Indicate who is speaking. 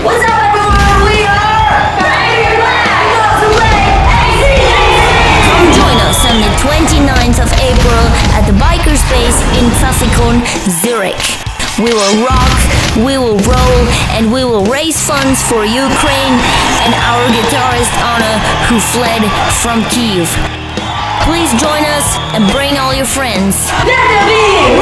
Speaker 1: What's up, everyone? We are Baby Black.
Speaker 2: Come join us on the 29th of April at the Biker Space in Pfaffikon, Zurich. We will rock, we will roll, and we will raise funds for Ukraine and our guitarist Anna, who fled from Kyiv. Please join us and bring all your friends.
Speaker 1: Let them be!